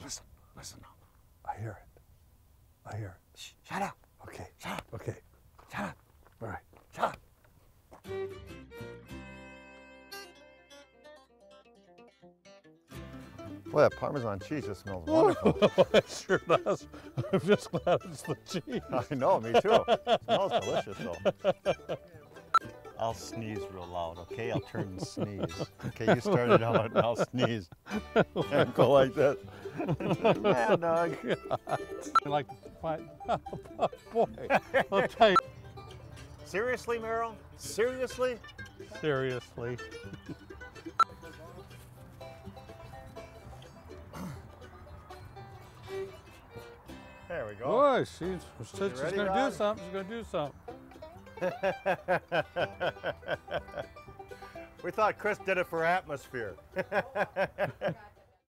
Listen now. I hear it. I hear it. Shh, shut up. Okay. Shut up. Okay. Shut up. All right. Shut up. Boy, that Parmesan cheese just smells wonderful. It sure does. I'm just glad it's the cheese. I know, me too. It smells delicious though. I'll sneeze real loud, okay? I'll turn and sneeze. Okay, you start it out and I'll sneeze. And go like this. Mad dog. Like, boy, I'll tell you. Seriously, Merrill? Seriously? Seriously. There we go. Boy, she said she's ready, going to Rod? do something. She's going to do something. We thought Chris did it for atmosphere.